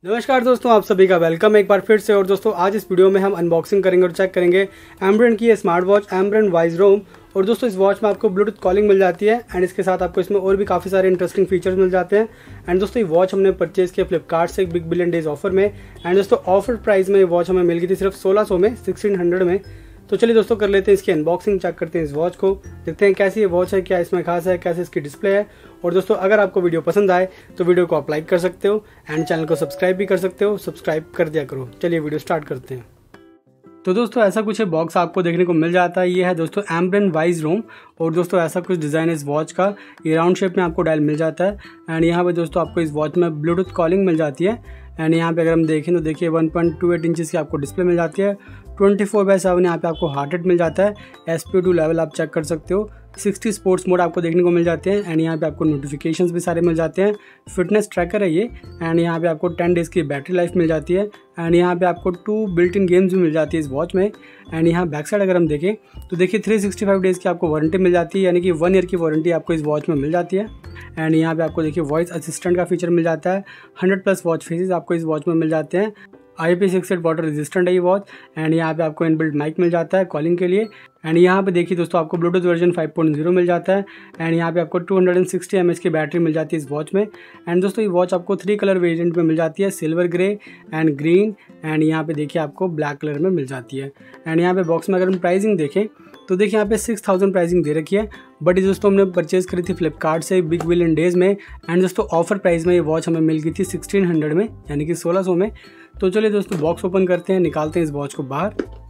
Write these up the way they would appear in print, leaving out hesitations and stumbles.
नमस्कार दोस्तों, आप सभी का वेलकम एक बार फिर से। और दोस्तों आज इस वीडियो में हम अनबॉक्सिंग करेंगे और चेक करेंगे एम्ब्रेन की ये smart watch Ambrane wise roam. और दोस्तों इस वॉच में आपको ब्लूटूथ कॉलिंग मिल जाती है एंड इसके साथ आपको इसमें और भी काफ़ी सारे इंटरेस्टिंग फीचर्स मिल जाते हैं। एंड दोस्तों ये वॉच हमने परचेज किया फ्लिपकार्ट से बिग बिलियन डेज ऑफर में। एंड दोस्तों ऑफर प्राइस में ये वॉच हमें मिल गई थी सिर्फ 1600 में, 1600 में। तो चलिए दोस्तों कर लेते हैं इसकी अनबॉक्सिंग, चेक करते हैं इस वॉच को, देखते हैं कैसी ये वॉच है, क्या इसमें खास है, कैसे इसकी डिस्प्ले है। और दोस्तों अगर आपको वीडियो पसंद आए तो वीडियो को आप लाइक कर सकते हो एंड चैनल को सब्सक्राइब भी कर सकते हो, सब्सक्राइब कर दिया करो। चलिए वीडियो स्टार्ट करते हैं। तो दोस्तों ऐसा कुछ है बॉक्स आपको देखने को मिल जाता है। ये है दोस्तों एम्ब्रेन वाइज रोम। और दोस्तों ऐसा कुछ डिज़ाइन है इस वॉच का, ये राउंड शेप में आपको डायल मिल जाता है। एंड यहाँ पे दोस्तों आपको इस वॉच में ब्लूटूथ कॉलिंग मिल जाती है। एंड यहाँ पे अगर हम देखें तो देखिए 1.28 इंचज़ की आपको डिस्प्ले मिल जाती है। 24/7 यहाँ पे आपको हार्ट रेट मिल जाता है, SP2 लेवल आप चेक कर सकते हो। 60 स्पोर्ट्स मोड आपको देखने को मिल जाते हैं। एंड यहाँ पे आपको नोटिफिकेशंस भी सारे मिल जाते हैं। फिटनेस ट्रैकर है ये। एंड यहाँ पे आपको 10 डेज़ की बैटरी लाइफ मिल जाती है। एंड यहाँ पे आपको 2 बिल्ट इन गेम्स भी मिल जाती है इस वॉच में। एंड यहाँ बैक साइड अगर हम देखें तो देखिए 365 डेज़ की आपको वारंटी मिल जाती है, यानी कि 1 ईयर की वारंटी आपको इस वॉच में मिल जाती है। एंड यहाँ पे आपको देखिए वॉइस असिस्टेंट का फीचर मिल जाता है। 100+ वॉच फेसेस आपको इस वॉच में मिल जाते हैं। IP68 वाटर रेजिस्टेंट है ये वॉच। एंड यहाँ पे आपको इनबिल्ट माइक मिल जाता है कॉलिंग के लिए। एंड यहाँ पे देखिए दोस्तों आपको ब्लूटूथ वर्जन 5.0 मिल जाता है। एंड यहाँ पे आपको 260 mAh की बैटरी मिल जाती है इस वॉच में। एंड दोस्तों ये वॉच आपको 3 कलर वेरिएंट में मिल जाती है, silver grey and green. And यहाँ पे देखिए आपको ब्लैक कलर में मिल जाती है। एंड यहाँ पे बॉक्स में अगर हम प्राइसिंग देखें तो देखिए यहाँ पे 6000 प्राइसिंग दे रखी है। बट ये दोस्तों हमने परचेज़ करी थी फ्लिपकार्ट से बिग बिलियन डेज़ में। एंड दोस्तों ऑफर प्राइस में ये वॉच हमें मिल गई थी 1600 में, यानी कि 1600 में। तो चलिए दोस्तों बॉक्स ओपन करते हैं, निकालते हैं इस वॉच को बाहर।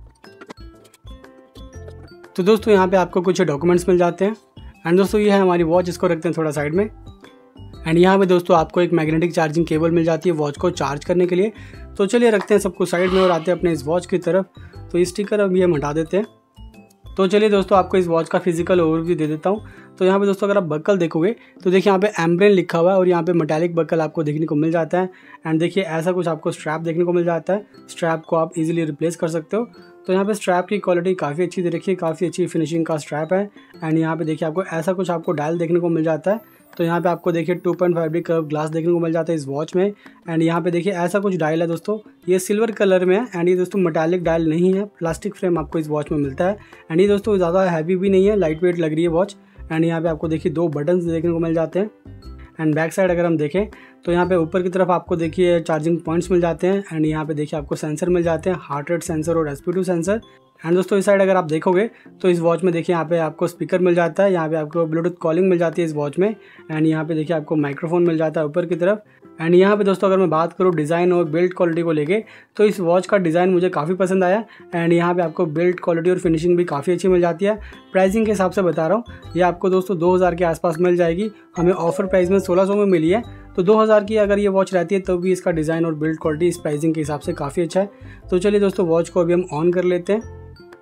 तो दोस्तों यहाँ पे आपको कुछ डॉक्यूमेंट्स मिल जाते हैं। एंड दोस्तों ये है हमारी वॉच, इसको रखते हैं थोड़ा साइड में। एंड यहाँ पे दोस्तों आपको एक मैग्नेटिक चार्जिंग केबल मिल जाती है वॉच को चार्ज करने के लिए। तो चलिए रखते हैं सबको साइड में और आते हैं अपने इस वॉच की तरफ। तो ये स्टिकर अभी हम हटा देते हैं। तो चलिए दोस्तों आपको इस वॉच का फिजिकल ओवरव्यू दे देता हूँ। तो यहाँ पे दोस्तों अगर आप बकल देखोगे तो देखिए यहाँ पे एम्ब्रेन लिखा हुआ है और यहाँ पे मेटालिक बकल आपको देखने को मिल जाता है। एंड देखिए ऐसा कुछ आपको स्ट्रैप देखने को मिल जाता है। स्ट्रैप को आप इजीली रिप्लेस कर सकते हो। तो यहाँ पे स्ट्रैप की क्वालिटी काफ़ी अच्छी दे रखी है, काफ़ी अच्छी फिनिशिंग का स्ट्रैप है। एंड यहाँ पे देखिए आपको ऐसा कुछ आपको डायल देखने को मिल जाता है। तो यहाँ पे आपको देखिए 2.5D कर्व ग्लास देखने को मिल जाता है इस वॉच में। एंड यहाँ पे देखिए ऐसा कुछ डायल है दोस्तों, ये सिल्वर कलर में है। एंड ये दोस्तों मेटालिक डायल नहीं है, प्लास्टिक फ्रेम आपको इस वॉच में मिलता है। एंड ये दोस्तों ज़्यादा हैवी भी नहीं है, लाइट वेट लग रही है वॉच। एंड यहाँ पे आपको देखिए 2 बटन्स देखने को मिल जाते हैं। एंड बैक साइड अगर हम देखें तो यहाँ पे ऊपर की तरफ आपको देखिए चार्जिंग पॉइंट्स मिल जाते हैं। एंड यहाँ पे देखिए आपको सेंसर मिल जाते हैं, हार्ट रेट सेंसर और SP2 सेंसर। एंड दोस्तों इस साइड अगर आप देखोगे तो इस वॉच में देखिए यहाँ पे आपको स्पीकर मिल जाता है, यहाँ पे आपको ब्लूटूथ कॉलिंग मिल जाती है इस वॉच में। एंड यहाँ पे देखिए आपको माइक्रोफोन मिल जाता है ऊपर की तरफ। एंड यहाँ पे दोस्तों अगर मैं बात करूँ डिज़ाइन और बिल्ड क्वालिटी को लेके तो इस वॉच का डिज़ाइन मुझे काफ़ी पसंद आया। एंड यहाँ पे आपको बिल्ड क्वालिटी और फिनिशिंग भी काफ़ी अच्छी मिल जाती है। प्राइसिंग के हिसाब से बता रहा हूँ, ये आपको दोस्तों 2000 के आसपास मिल जाएगी। हमें ऑफर प्राइस में 1600 में मिली है। तो 2000 की अगर ये वॉच रहती है तो भी इसका डिज़ाइन और बिल्ड क्वालिटी इस प्राइसिंग के हिसाब से काफ़ी अच्छा है। तो चलिए दोस्तों वॉच को अभी हम ऑन कर लेते हैं।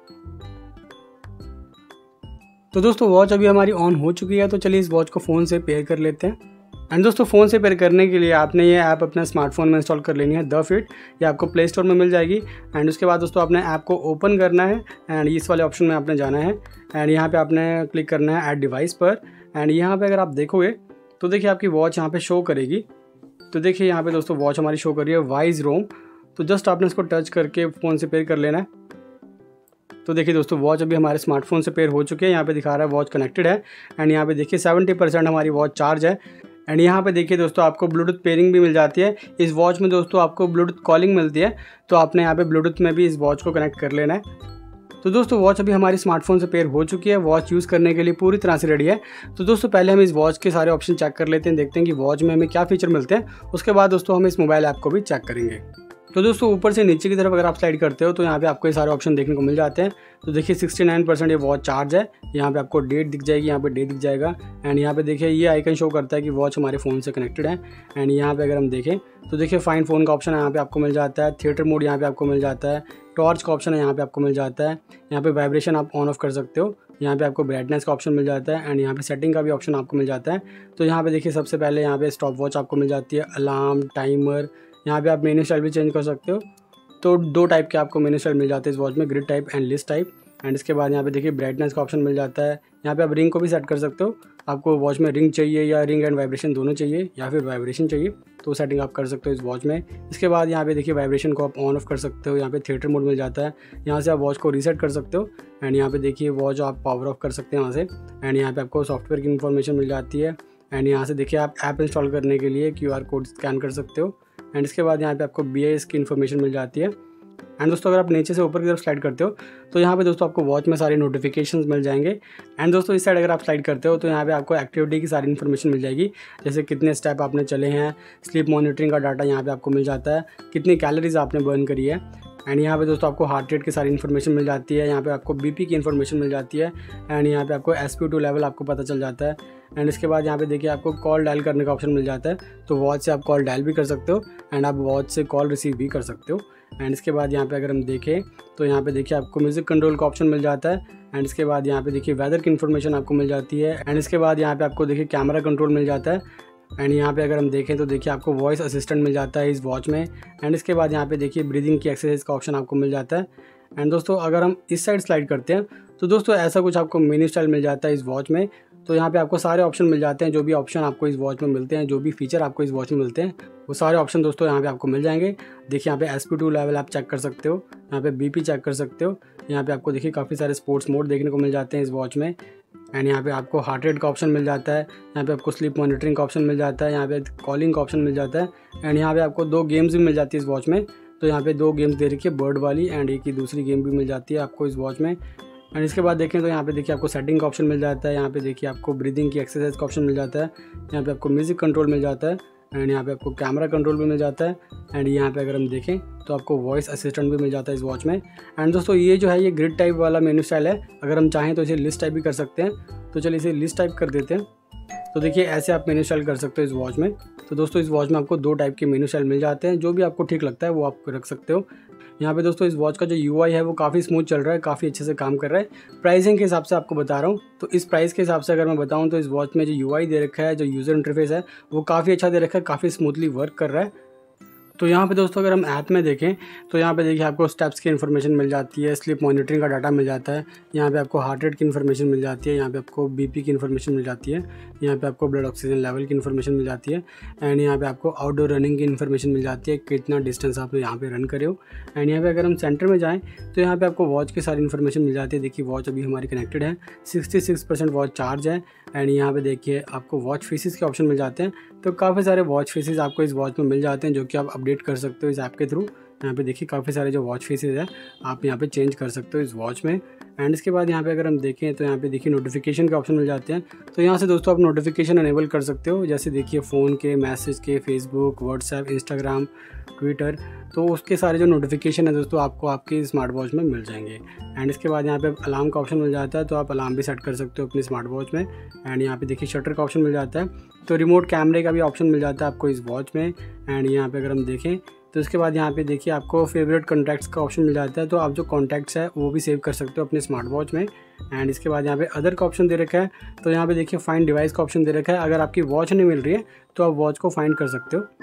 तो दोस्तों वॉच अभी हमारी ऑन हो चुकी है। तो चलिए इस वॉच को फ़ोन से पेयर कर लेते हैं। एंड दोस्तों फ़ोन से पेयर करने के लिए आपने ये ऐप अपने स्मार्टफोन में इंस्टॉल कर लेनी है, द फिट। ये आपको प्ले स्टोर में मिल जाएगी। एंड उसके बाद दोस्तों आपने ऐप को ओपन करना है। एंड इस वाले ऑप्शन में आपने जाना है। एंड यहाँ पे आपने क्लिक करना है ऐड डिवाइस पर। एंड यहाँ पे अगर आप देखोगे तो देखिए आपकी वॉच यहाँ पे शो करेगी। तो देखिए यहाँ पे दोस्तों वॉच हमारी शो कर रही है वाइज रोम। तो जस्ट आपने इसको टच करके फ़ोन से पेयर कर लेना है। तो देखिए दोस्तों वॉच अभी हमारे स्मार्टफोन से पेयर हो चुके हैं। यहाँ पे दिखा रहा है वॉच कनेक्टेड है। एंड यहाँ पे देखिए 70% हमारी वॉच चार्ज है। एंड यहाँ पे देखिए दोस्तों आपको ब्लूटूथ पेयरिंग भी मिल जाती है। इस वॉच में दोस्तों आपको ब्लूटूथ कॉलिंग मिलती है। तो आपने यहाँ पे ब्लूटूथ में भी इस वॉच को कनेक्ट कर लेना है। तो दोस्तों वॉच अभी हमारी स्मार्टफोन से पेयर हो चुकी है। वॉच यूज़ करने के लिए पूरी तरह से रेडी है। तो दोस्तों पहले हम इस वॉच के सारे ऑप्शन चेक कर लेते हैं, देखते हैं कि वॉच में हमें क्या फीचर मिलते हैं। उसके बाद दोस्तों हम इस मोबाइल ऐप को भी चेक करेंगे। तो दोस्तों ऊपर से नीचे की तरफ अगर आप स्लाइड करते हो तो यहाँ पे आपको ये सारे ऑप्शन देखने को मिल जाते हैं। तो देखिए 69% ये वॉच चार्ज है। यहाँ पे आपको डेट दिख जाएगी, यहाँ पे डे दिख जाएगा। एंड यहाँ पे देखिए ये आइकन शो करता है कि वॉच हमारे फ़ोन से कनेक्टेड है। एंड यहाँ पे अगर हम देखें तो देखिए फाइंड फ़ोन का ऑप्शन यहाँ पे आपको मिल जाता है। थिएटर मोड यहाँ पे आपको मिल जाता है। टॉर्च का ऑप्शन है यहाँ पे आपको मिल जाता है। यहाँ पे वाइब्रेशन आप ऑन ऑफ कर सकते हो। यहाँ पे आपको ब्राइटनेस का ऑप्शन मिल जाता है। एंड यहाँ पे सेटिंग का भी ऑप्शन आपको मिल जाता है। तो यहाँ पे देखिए सबसे पहले यहाँ पे स्टॉप वॉच आपको मिल जाती है, अलार्म, टाइमर। यहाँ पे आप मेन्यू स्टाइल भी चेंज कर सकते हो। तो 2 टाइप के आपको मेन्यू स्टाइल मिल जाते हैं इस वॉच में, grid type and list type. And इसके बाद यहाँ पे देखिए ब्राइटनेस का ऑप्शन मिल जाता है। यहाँ पे आप रिंग को भी सेट कर सकते हो, आपको वॉच में रिंग चाहिए या रिंग एंड वाइब्रेशन दोनों चाहिए या फिर वाइब्रेशन चाहिए तो सेटिंग आप कर सकते हो इस वॉच में। इसके बाद यहाँ पे देखिए वाइब्रेशन को आप ऑन ऑफ कर सकते हो। यहाँ पे थिएटर मोड मिल जाता है, यहाँ से आप वॉच को रीसेट कर सकते हो। एंड यहाँ पे देखिए वॉच आप पावर ऑफ कर सकते हैं यहाँ से। एंड यहाँ पे आपको सॉफ्टवेयर की इन्फॉर्मेशन मिल जाती है। एंड यहाँ से देखिए आप ऐप इंस्टॉल करने के लिए QR कोड स्कैन कर सकते हो। एंड इसके बाद यहाँ पे आपको BIS की इन्फॉर्मेशन मिल जाती है। एंड दोस्तों अगर आप नीचे से ऊपर की तरफ स्लाइड करते हो तो यहाँ पे दोस्तों आपको वॉच में सारी नोटिफिकेशंस मिल जाएंगे। एंड दोस्तों इस साइड अगर आप स्लाइड करते हो तो यहाँ पे आपको एक्टिविटी की सारी इन्फॉर्मेशन मिल जाएगी, जैसे कितने स्टेप आपने चले हैं, स्लीप मॉनिटरिंग का डाटा यहाँ पे आपको मिल जाता है, कितनी कैलोरीज आपने बर्न करी है। एंड यहाँ पे दोस्तों आपको हार्ट रेट की सारी इन्फॉर्मेशन मिल जाती है, यहाँ पे आपको BP की इन्फॉर्मेशन मिल जाती है। एंड यहाँ पे आपको SpO2 लेवल आपको पता चल जाता है। एंड इसके बाद यहाँ पे देखिए आपको कॉल डायल करने का ऑप्शन मिल जाता है, तो वॉच से आप कॉल डायल भी कर सकते हो एंड आप वॉच से कॉल रिसीव भी कर सकते हो। एंड इसके बाद यहाँ पे अगर हम देखें तो यहाँ पे देखिए आपको म्यूज़िक कंट्रोल का ऑप्शन मिल जाता है। एंड इसके बाद यहाँ पे देखिए वेदर की इन्फॉर्मेशन आपको मिल जाती है। एंड इसके बाद यहाँ पे आपको देखिए कैमरा कंट्रोल मिल जाता है। एंड यहाँ पे अगर हम देखें तो देखिए आपको वॉइस असिस्टेंट मिल जाता है इस वॉच में। एंड इसके बाद यहाँ पे देखिए ब्रीदिंग की एक्सरसाइज का ऑप्शन आपको मिल जाता है। एंड दोस्तों अगर हम इस साइड स्लाइड करते हैं तो दोस्तों ऐसा कुछ आपको मेन्यू स्टाइल मिल जाता है इस वॉच में। तो यहाँ पे आपको सारे ऑप्शन मिल जाते हैं, जो भी ऑप्शन आपको इस वॉच में मिलते हैं, जो भी फीचर आपको इस वॉच में मिलते हैं वो सारे ऑप्शन दोस्तों यहाँ पे आपको मिल जाएंगे। देखिए यहाँ पे SpO2 लेवल आप चेक कर सकते हो, यहाँ पे BP चेक कर सकते हो। यहाँ पे आपको देखिए काफ़ी सारे स्पोर्ट्स मोड देखने को मिल जाते हैं इस वॉच में। एंड यहाँ पे आपको हार्ट रेट का ऑप्शन मिल जाता है, यहाँ पे आपको स्लीप मॉनिटरिंग का ऑप्शन मिल जाता है, यहाँ पे कॉलिंग का ऑप्शन मिल जाता है। एंड यहाँ पे आपको 2 गेम्स भी मिल जाती है इस वॉच में, तो यहाँ पे 2 गेम्स दे रखी है, बर्ड वाली एंड एक ही दूसरी गेम भी मिल जाती है आपको इस वॉच में। एंड इसके बाद देखें तो यहाँ पे देखिए आपको सेटिंग का ऑप्शन मिल जाता है, यहाँ पे देखिए आपको ब्रीदिंग की एक्सरसाइज का ऑप्शन मिल जाता है, यहाँ पे आपको म्यूज़िक कंट्रोल मिल जाता है। एंड यहाँ पे आपको कैमरा कंट्रोल भी मिल जाता है। एंड यहाँ पे अगर हम देखें तो आपको वॉइस असिस्टेंट भी मिल जाता है इस वॉच में। एंड दोस्तों ये जो है ये ग्रिड टाइप वाला मेन्यू स्टाइल है, अगर हम चाहें तो इसे लिस्ट टाइप भी कर सकते हैं। तो चलिए इसे लिस्ट टाइप कर देते हैं। तो देखिए ऐसे आप मेन्यू स्टाइल कर सकते हो इस वॉच में। तो दोस्तों इस वॉच में आपको 2 टाइप के मेन्यू स्टाइल मिल जाते हैं, जो भी आपको ठीक लगता है वो आप रख सकते हो। यहाँ पे दोस्तों इस वॉच का जो UI है वो काफ़ी स्मूथ चल रहा है, काफ़ी अच्छे से काम कर रहा है। प्राइसिंग के हिसाब से आपको बता रहा हूँ, तो इस प्राइस के हिसाब से अगर मैं बताऊँ तो इस वॉच में जो UI दे रखा है, जो यूज़र इंटरफेस है वो काफ़ी अच्छा दे रखा है, काफ़ी स्मूथली वर्क कर रहा है। तो यहाँ पे दोस्तों अगर हम ऐप में देखें तो यहाँ पे देखिए आपको स्टेप्स की इन्फॉर्मेशन मिल जाती है, स्लीप मॉनिटरिंग का डाटा मिल जाता है, यहाँ पे आपको हार्ट रेट की इन्फॉर्मेशन मिल जाती है, यहाँ पे आपको BP की इन्फॉर्मेशन मिल जाती है, यहाँ पे आपको ब्लड ऑक्सीजन लेवल की इन्फॉर्मेशन मिल जाती है। एंड यहाँ पे आपको आउटडोर रनिंग की इन्फॉर्मेशन मिल जाती है, कितना डिस्टेंस आप यहाँ पे रन करे हो। एंड यहाँ पे अगर हम सेंटर में जाएँ तो यहाँ पे आपको वॉच की सारी इन्फॉर्मेशन मिल जाती है। देखिए वॉच अभी हमारी कनेक्टेड है, 66% वॉच चार्ज है। एंड यहाँ पे देखिए आपको वॉच फेसेस के ऑप्शन मिल जाते हैं, तो काफ़ी सारे वॉच फेसेस आपको इस वॉच में मिल जाते हैं, जो कि आप अपडेट कर सकते हो इस ऐप के थ्रू। यहाँ पे देखिए काफ़ी सारे जो वॉच फेसेस है आप यहाँ पे चेंज कर सकते हो इस वॉच में। एंड इसके बाद यहाँ पे अगर हम देखें तो यहाँ पे देखिए नोटिफिकेशन के ऑप्शन मिल जाते हैं, तो यहाँ से दोस्तों आप नोटिफिकेशन अनेबल कर सकते हो, जैसे देखिए फ़ोन के, मैसेज के, फेसबुक, व्हाट्सएप, इंस्टाग्राम, ट्विटर, तो उसके सारे जो नोटिफिकेशन है दोस्तों आपको आपकी स्मार्ट वॉच में मिल जाएंगे। एंड इसके बाद यहाँ पे अलार्म का ऑप्शन मिल जाता है, तो आप अलार्म भी सेट कर सकते हो अपनी स्मार्ट वॉच में। एंड यहाँ पे देखिए शटर का ऑप्शन मिल जाता है, तो रिमोट कैमरे का भी ऑप्शन मिल जाता है आपको इस वॉच में। एंड यहाँ पे अगर हम देखें तो इसके बाद यहाँ पे देखिए आपको फेवरेट कॉन्टैक्ट्स का ऑप्शन मिल जाता है, तो आप जो कॉन्टैक्ट्स है वो भी सेव कर सकते हो अपने स्मार्ट वॉच में। एंड इसके बाद यहाँ पे अदर का ऑप्शन दे रखा है, तो यहाँ पे देखिए फाइंड डिवाइस का ऑप्शन दे रखा है, अगर आपकी वॉच नहीं मिल रही है तो आप वॉच को फाइंड कर सकते हो।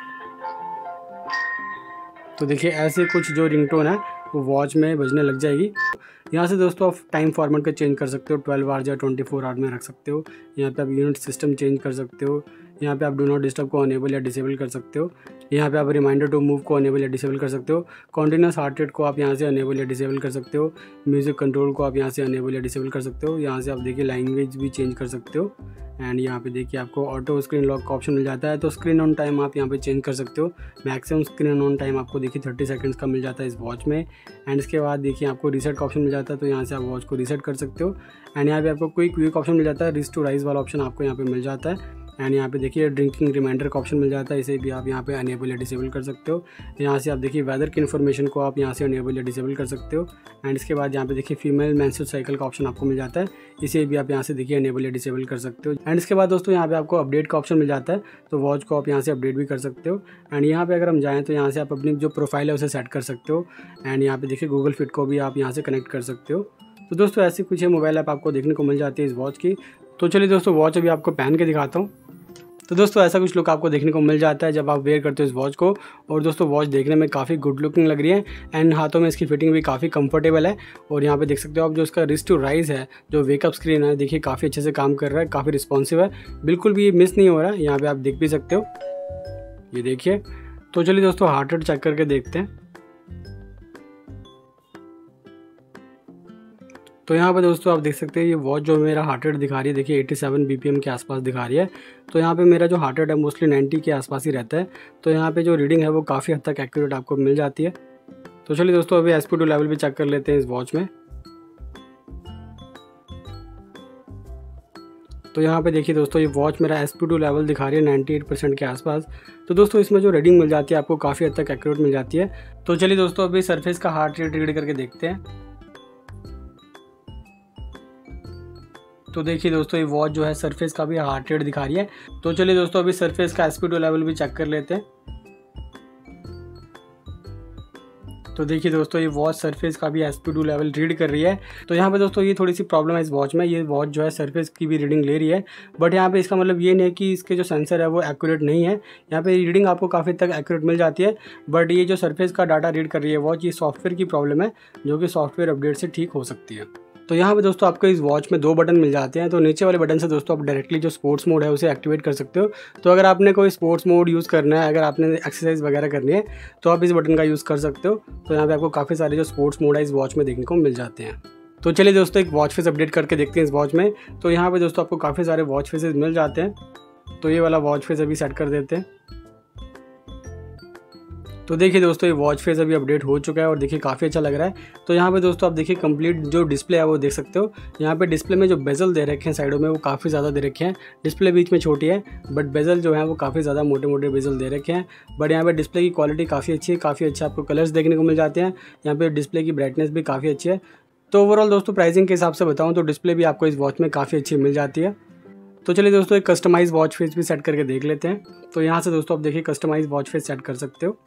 तो देखिए ऐसे कुछ जो रिंगटोन है वो वॉच में बजने लग जाएगी। यहाँ से दोस्तों आप टाइम फॉर्मेट का चेंज कर सकते हो, 12 आवर्स या 24 आवर्स में रख सकते हो। यहाँ पे आप यूनिट सिस्टम चेंज कर सकते हो, यहाँ पे आप डू नॉट डिस्टर्ब को अनेबल या डिसेबल कर सकते हो, यहाँ पे आप रिमाइंडर टू मूव को अनेबल या डिसेबल कर सकते हो, कॉन्टिन्यूस हार्ट रेट को आप यहाँ से अनेबल या डिसेबल कर सकते हो, म्यूज़िक कंट्रोल को आप यहाँ से अनेबल या डिसेबल कर सकते हो, यहाँ से आप देखिए लैंग्वेज भी चेंज कर सकते हो। एंड यहाँ पे देखिए आपको ऑटो स्क्रीन लॉक का ऑप्शन मिल जाता है, तो स्क्रीन ऑन टाइम आप यहाँ पे चेंज कर सकते हो। मैक्सिमम स्क्रीन ऑन टाइम आपको देखिए 30 सेकंड्स का मिल जाता है इस वॉच में। एंड इसके बाद देखिए आपको रीसेट का ऑप्शन मिल जाता है, तो यहाँ से आप वॉच को रीसेट कर सकते हो। एंड यहाँ पे आपको क्विक ऑप्शन मिल जाता है, रिस्ट टू राइज वाला ऑप्शन आपको यहाँ पे मिल जाता है। एंड यहाँ पे देखिए ड्रिंकिंग रिमाइंडर का ऑप्शन मिल जाता है, इसे भी आप यहाँ पे अनेबल या डिसेबल कर सकते हो। यहाँ से आप देखिए वेदर की इन्फॉर्मेशन को आप यहाँ से अनेबल या डिसेबल कर सकते हो। एंड इसके बाद यहाँ पे देखिए फीमेल मेंस्ट्रुअल साइकिल का ऑप्शन आपको मिल जाता है, इसे भी आप यहाँ से देखिए अनेबल या डिसेबल कर सकते हो। एंड इसके बाद दोस्तों यहाँ पे आपको अपडेट का ऑप्शन मिल जाता है, तो वॉच को आप यहाँ से अपडेट भी कर सकते हो। एंड यहाँ पे अगर हम जाएँ तो यहाँ से आप अपनी जो प्रोफाइल है उसे सेट कर सकते हो। एंड यहाँ पे देखिए गूगल फिट को भी आप यहाँ से कनेक्ट कर सकते हो। तो दोस्तों ऐसी कुछ मोबाइल ऐप आपको देखने को मिल जाती है इस वॉच की। तो चलिए दोस्तों वॉच अभी आपको पहन के दिखाता हूँ। तो दोस्तों ऐसा कुछ लुक आपको देखने को मिल जाता है जब आप वेयर करते हो इस वॉच को। और दोस्तों वॉच देखने में काफ़ी गुड लुकिंग लग रही है एंड हाथों में इसकी फिटिंग भी काफ़ी कंफर्टेबल है। और यहाँ पे देख सकते हो आप जो इसका रिस्ट टू राइज है, जो वेकअप स्क्रीन है, देखिए काफ़ी अच्छे से काम कर रहा है, काफ़ी रिस्पॉन्सिव है, बिल्कुल भी ये मिस नहीं हो रहा है। यहाँ पे आप देख भी सकते हो, ये देखिए। तो चलिए दोस्तों हार्ट रेट चेक करके देखते हैं। तो यहाँ पे दोस्तों आप देख सकते हैं ये वॉच जो मेरा हार्ट रेट दिखा रही है, देखिए 87 BPM के आसपास दिखा रही है। तो यहाँ पे मेरा जो हार्ट रेट है मोस्टली 90 के आसपास ही रहता है। तो यहाँ पे जो रीडिंग है वो काफ़ी हद तक एक्यूरेट आपको मिल जाती है। तो चलिए दोस्तों अभी SP2 लेवल भी चेक कर लेते हैं इस वॉच में। तो यहाँ पे देखिए दोस्तों ये वॉच मेरा SP2 लेवल दिखा रही है 98% के आसपास। तो दोस्तों इसमें जो रीडिंग मिल जाती है आपको काफ़ी हद तक एक्यूरेट मिल जाती है। तो चलिए दोस्तों अभी सरफेस का हार्ट रेट रीड करके देखते हैं। तो देखिए दोस्तों ये वॉच जो है सरफेस का भी हार्ट रेट दिखा रही है। तो चलिए दोस्तों अभी सरफेस का SP2 लेवल भी चेक कर लेते हैं। तो देखिए दोस्तों ये वॉच सरफेस का भी SP2 लेवल रीड कर रही है। तो यहाँ पे दोस्तों ये थोड़ी सी प्रॉब्लम है इस वॉच में, ये वॉच जो है सरफेस की भी रीडिंग ले रही है, बट यहाँ पे इसका मतलब ये नहीं है कि इसके जो सेंसर है वो एक्यूरेट नहीं है। यहाँ पे रीडिंग आपको काफ़ी तक एक्यूरेट मिल जाती है, बट ये जो सरफेस का डाटा रीड कर रही है वॉच, ये सॉफ्टवेयर की प्रॉब्लम है जो कि सॉफ्टवेयर अपडेट से ठीक हो सकती है। तो यहाँ पे दोस्तों आपको इस वॉच में 2 बटन मिल जाते हैं। तो नीचे वाले बटन से दोस्तों आप डायरेक्टली जो स्पोर्ट्स मोड है उसे एक्टिवेट कर सकते हो। तो अगर आपने कोई स्पोर्ट्स मोड यूज़ करना है, अगर आपने एक्सरसाइज वगैरह करनी है तो आप इस बटन का यूज़ कर सकते हो। तो यहाँ पे आपको काफ़ी सारे जो स्पोर्ट्स मोड है इस वॉच में देखने को मिल जाते हैं। तो चलिए दोस्तों एक वॉच फेस अपडेट करके देखते हैं इस वॉच में। तो यहाँ पे दोस्तों आपको काफ़ी सारे वॉच फेसेस मिल जाते हैं। तो ये वाला वॉच फेस अभी सेट कर देते हैं। तो देखिए दोस्तों ये वॉच फेस अभी अपडेट हो चुका है और देखिए काफ़ी अच्छा लग रहा है। तो यहाँ पे दोस्तों आप देखिए कंप्लीट जो डिस्प्ले है वो देख सकते हो। यहाँ पे डिस्प्ले में जो बेजल दे रखे हैं साइडों में वो काफ़ी ज़्यादा दे रखे हैं। डिस्प्ले बीच में छोटी है बट बेजल जो है वो काफ़ी ज़्यादा मोटे मोटे बेजल दे रखे हैं। बट यहाँ पे डिस्प्ले की क्वालिटी काफ़ी अच्छी है, काफ़ी अच्छा आपको कलर्स देखने को मिल जाते हैं। यहाँ पे डिस्प्ले की ब्राइटनेस भी काफ़ी अच्छी है। तो ओवरऑल दोस्तों प्राइसिंग के हिसाब से बताऊँ तो डिस्प्ले भी आपको इस वॉच में काफ़ी अच्छी मिल जाती है। तो चलिए दोस्तों एक कस्टमाइज वॉच फेस भी सेट करके देख लेते हैं। तो यहाँ से दोस्तों आप देखिए कस्टमाइज वॉच फेस सेट कर सकते हो।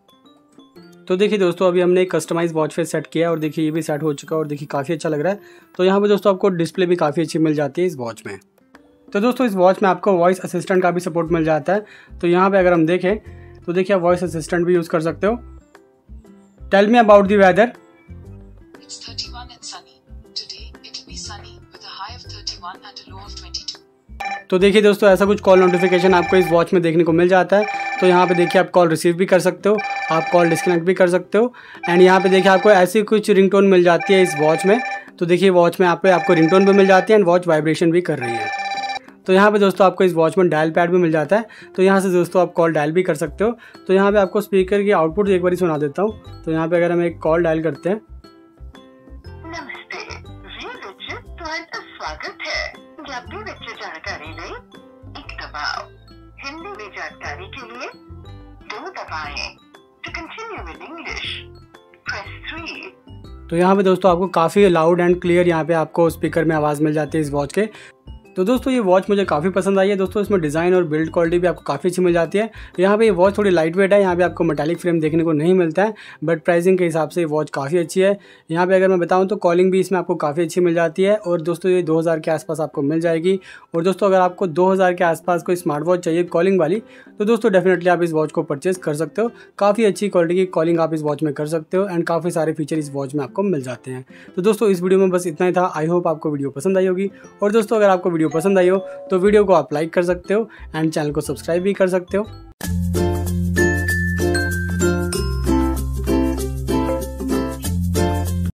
तो देखिए दोस्तों अभी हमने एक कस्टमाइज वॉच फेस सेट किया और देखिए ये भी सेट हो चुका है और देखिए काफ़ी अच्छा लग रहा है। तो यहाँ पे दोस्तों आपको डिस्प्ले भी काफ़ी अच्छी मिल जाती है इस वॉच में। तो दोस्तों इस वॉच में आपको वॉइस असिस्टेंट का भी सपोर्ट मिल जाता है। तो यहाँ पे अगर हम देखें तो देखिए आप वॉइस असिस्टेंट भी यूज़ कर सकते हो। Tell me about the weather. It's 31 and sunny. Today it will be sunny with a high of 31 and a low of 22. तो देखिए दोस्तों ऐसा कुछ कॉल नोटिफिकेशन आपको इस वॉच में देखने को मिल जाता है। तो यहाँ पे देखिए आप कॉल रिसीव भी कर सकते हो, आप कॉल डिस्कनेक्ट भी कर सकते हो। एंड यहाँ पे देखिए आपको ऐसी कुछ रिंगटोन मिल जाती है इस वॉच में। तो देखिए वॉच में आपको रिंगटोन भी मिल जाती है एंड वॉच वाइब्रेशन भी कर रही है। तो यहाँ पे दोस्तों आपको इस वॉच में डायल पैड भी मिल जाता है। तो यहाँ से दोस्तों आप कॉल डायल भी कर सकते हो। तो यहाँ पे आपको स्पीकर की आउटपुट एक बार सुना देता हूँ। तो यहाँ पे अगर हम एक कॉल डायल करते हैं, नमस्ते, ਤੁਹਾਡਾ स्वागत है। जब भी बच्चे जानकारी लें, एक दबाओ। हिंदी में जानकारी के लिए 2 दबाएं। To continue in English, press 3। तो यहाँ पे दोस्तों आपको काफ़ी लाउड एंड क्लियर यहाँ पे आपको स्पीकर में आवाज़ मिल जाती है इस वॉच के। तो दोस्तों ये वॉच मुझे काफ़ी पसंद आई है। दोस्तों इसमें डिज़ाइन और बिल्ड क्वालिटी भी आपको काफ़ी अच्छी मिल जाती है। यहाँ पे ये वॉच थोड़ी लाइट वेट है, यहाँ पे आपको मेटालिक फ्रेम देखने को नहीं मिलता है, बट प्राइसिंग के हिसाब से ये वॉच काफ़ी अच्छी है। यहाँ पे अगर मैं बताऊँ तो कॉलिंग भी इसमें आपको काफ़ी अच्छी मिल जाती है और दोस्तों ये 2000 के आसपास आपको मिल जाएगी। और दोस्तों अगर आपको 2000 के आसपास कोई स्मार्ट वॉच चाहिए कॉलिंग वाली तो दोस्तों डेफिनेटली आप इस वॉच को परचेज कर सकते हो। काफ़ी अच्छी क्वालिटी की कॉलिंग आप इस वॉच में कर सकते हो एंड काफ़ी सारे फीचर इस वॉच में आपको मिल जाते हैं। तो दोस्तों इस वीडियो में बस इतना ही था। आई होप आपको वीडियो पसंद आई होगी। और दोस्तों अगर आपको वीडियो पसंद आई हो तो वीडियो को आप लाइक कर सकते हो एंड चैनल को सब्सक्राइब भी कर सकते हो।